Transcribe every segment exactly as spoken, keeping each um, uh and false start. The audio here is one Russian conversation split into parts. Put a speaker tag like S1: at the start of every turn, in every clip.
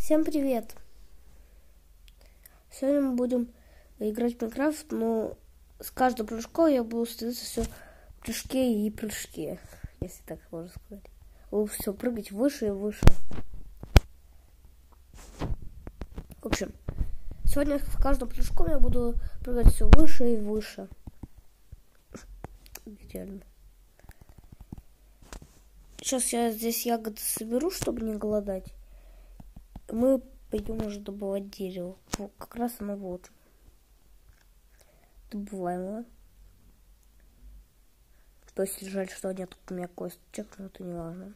S1: Всем привет! Сегодня мы будем играть в Майнкрафт, но с каждым прыжком я буду становиться все в прыжке и прыжке, если так можно сказать. Буду все прыгать выше и выше. В общем, сегодня с каждым прыжком я буду прыгать все выше и выше. Реально. Сейчас я здесь ягоды соберу, чтобы не голодать. Мы пойдем уже добывать дерево. Вот, как раз оно вот. Добываем его. То есть жаль, что нет у меня косточек, но это не важно.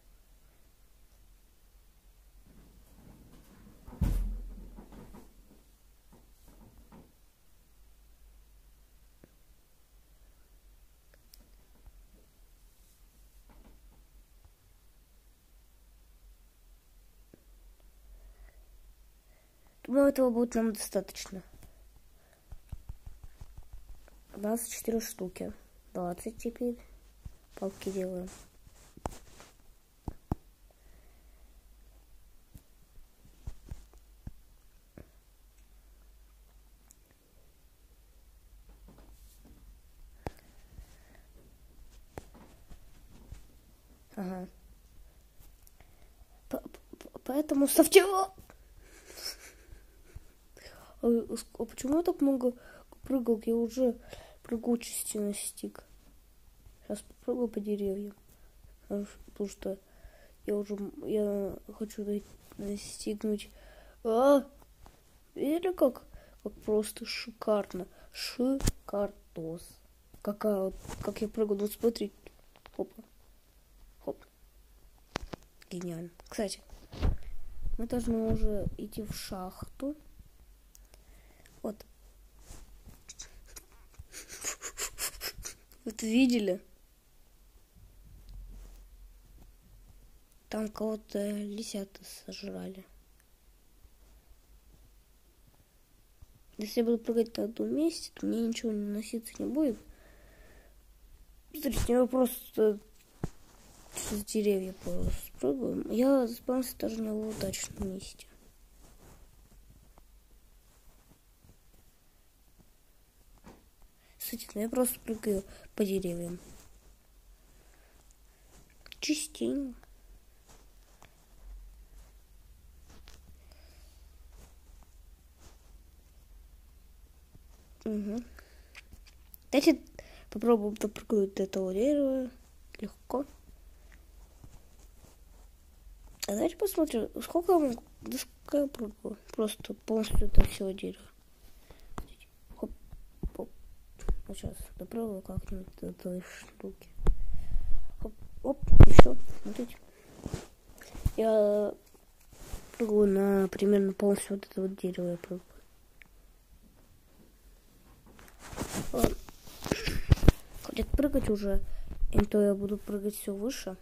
S1: Думаю, этого будет нам достаточно. двадцать четыре штуки. двадцать теперь. Палки делаем. Ага. Поэтому ставьте... А, а почему я так много прыгал? Я уже прыгучести настиг. Сейчас попробую по деревьям. Потому что я уже я хочу достигнуть. А, видели, как, как просто шикарно. Шикардос. Какая, как я прыгал. Вот смотрите. Хоп. Хоп. Гениально. Кстати, мы должны уже идти в шахту. Вот. Вот видели? Там кого-то лисята сожрали. Если я буду прыгать на одном месте, то мне ничего не носиться не будет. Смотрите, я просто с деревьев просто спрыгаю. Я спался даже на удачном месте. Кстати, я просто прыгаю по деревьям. Частенько. Угу. Давайте попробуем допрыгнуть до этого дерева. Легко. А давайте посмотрим, сколько я могу. Да сколько я прыгаю. Просто полностью до всего дерева. Хоп, хоп. Вот сейчас допрыгаю как-нибудь до той штуки. Хоп, оп, и все. Смотрите. Я прыгаю на примерно полностью вот этого дерева. Я прыгаю. Ладно. Хотят прыгать уже, и то я буду прыгать все выше.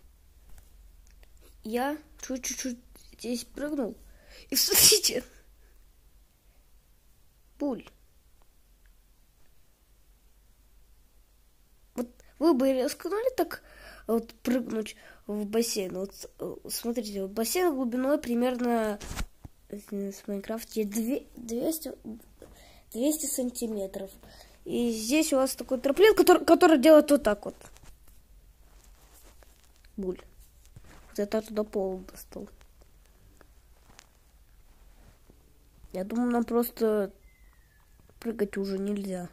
S1: Я чуть-чуть здесь прыгнул. И смотрите. Пуль. Вот вы бы рискнули так вот прыгнуть в бассейн. Вот смотрите, вот бассейн глубиной примерно в Майнкрафте двести, двести сантиметров. И здесь у вас такой трамплин, который, который делает вот так вот. Буль. Вот это туда пол достал. Я думаю, нам просто прыгать уже нельзя.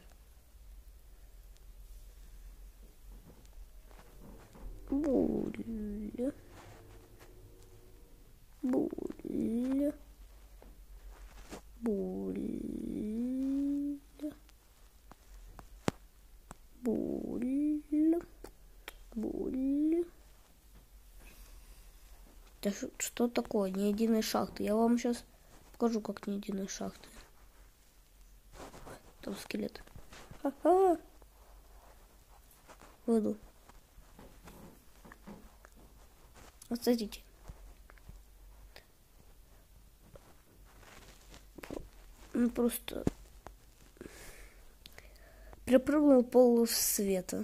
S1: Буль. Буль. Буль. Буль. Буль. Да что такое? Ни единой шахты. Я вам сейчас покажу, как ни единой шахты. Там скелет. Ха-ха. Воду. Вот смотрите. Ну просто перепрыгнул пол света.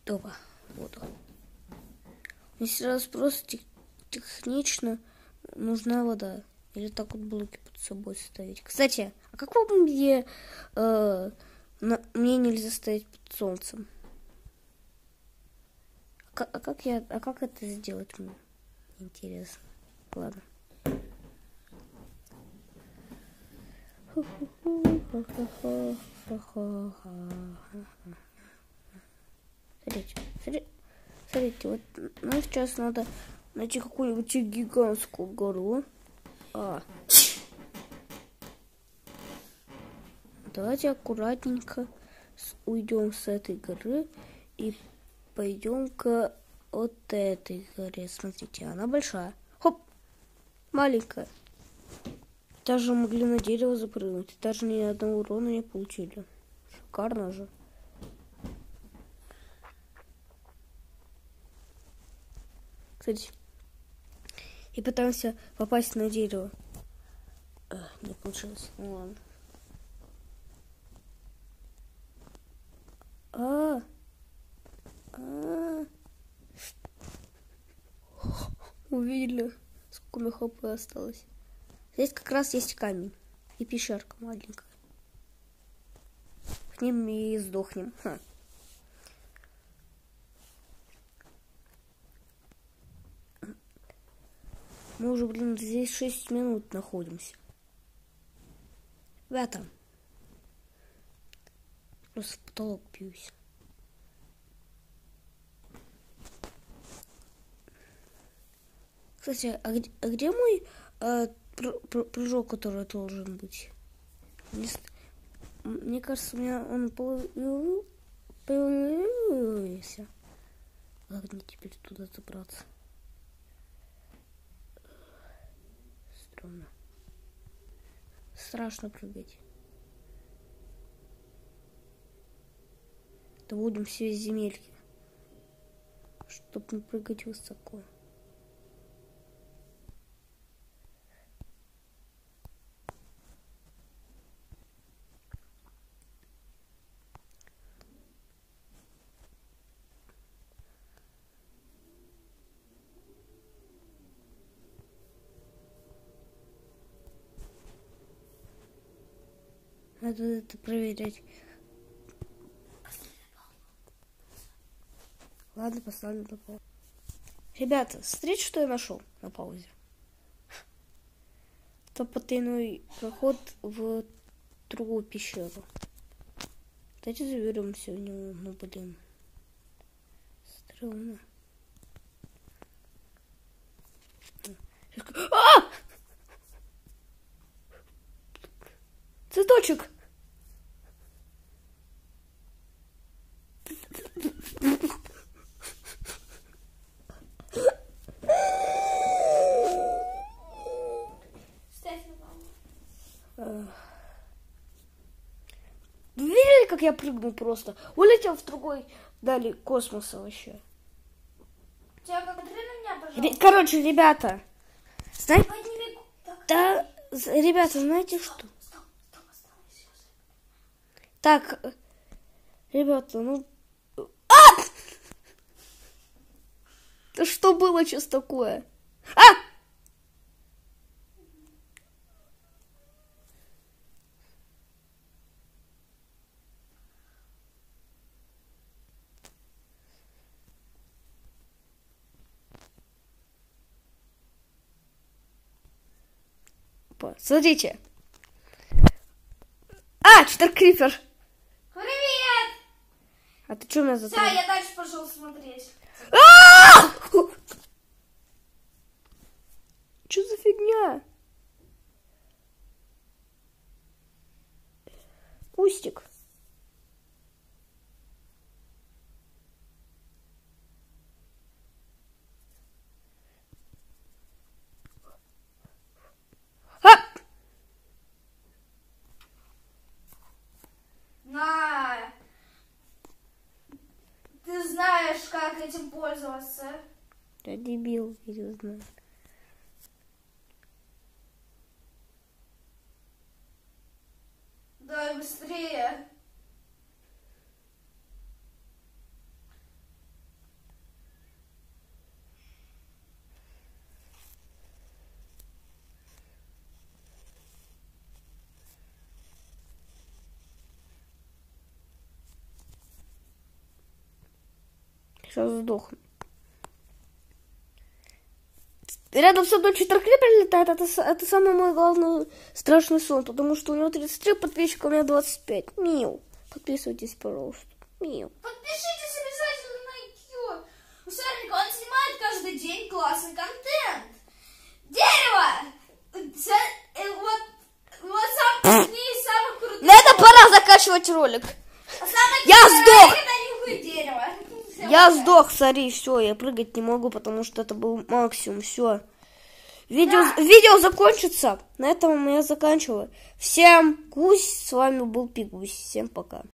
S1: Опа, вот он. Мне сейчас просто тех технично нужна вода. Или так вот блоки под собой ставить. Кстати, а как вам где э, на, мне нельзя стоять под солнцем? А, а как я, а как это сделать мне? Интересно. Ладно. Смотрите, смотрите, смотрите, вот нам сейчас надо найти какую-нибудь гигантскую гору. А. Давайте аккуратненько уйдем с этой горы и пойдем к вот этой горе. Смотрите, она большая. Хоп! Маленькая. Даже могли на дерево запрыгнуть. Даже ни одного урона не получили. Шикарно же. Кстати, и пытаемся попасть на дерево. А, не получилось. Ну ладно. А, а, увидели, сколько у меня хп осталось. Здесь как раз есть камень и пещерка маленькая. В ним и сдохнем. Ха. Мы уже, блин, здесь шесть минут находимся. Ребята. Просто в потолок бьюсь. Кстати, а где, а где мой а, пр пр прыжок, который должен быть? Мне, мне кажется, у меня он появился. Как мне теперь туда забраться? Странно. Страшно прыгать. Да будем все земельки, чтоб не прыгать высоко. Надо это проверять. Ладно, поставлю на паузу. Ребята, смотрите, что я нашел на паузе. Это потайной проход в другую пещеру. Давайте заберемся в него. Ну, блин. Стрёмно. А! Цветочек! Видели, как я прыгнул просто? Улетел в другой дали космоса вообще.
S2: Тебя как на меня, пожалуйста.
S1: Короче, ребята. Знаете, да, ребята, знаете что?
S2: Стоп, стоп, стоп, оставайся.
S1: Так, ребята, ну... А! Да что было сейчас такое? А! Смотрите. А, Читер Крипер.
S2: Привет!
S1: А ты что меня
S2: Все,
S1: затронул?
S2: я дальше пошел смотреть.
S1: Что за фигня? Кустик. А!
S2: На! Ты знаешь, как этим пользоваться.
S1: Я дебил, я не знаю.
S2: Давай быстрее.
S1: Сейчас сдохну. Рядом со мной читер Крипер летает, это, это самый мой главный страшный сон, потому что у него тридцать три подписчика, у меня двадцать пять. Мил, подписывайтесь, пожалуйста. Мил.
S2: Подпишитесь обязательно на YouTube. У Сарника он снимает каждый день классный контент. Дерево! Вот, вот сам одни из самых крутых.
S1: Надо пора заканчивать ролик.
S2: А самое
S1: Я сдох!
S2: нюхает дерево.
S1: Я сдох, смотри, все, я прыгать не могу, потому что это был максимум, все. Видео,
S2: Да.
S1: видео закончится. На этом я заканчиваю. Всем кусь, с вами был Пигусь. Всем пока.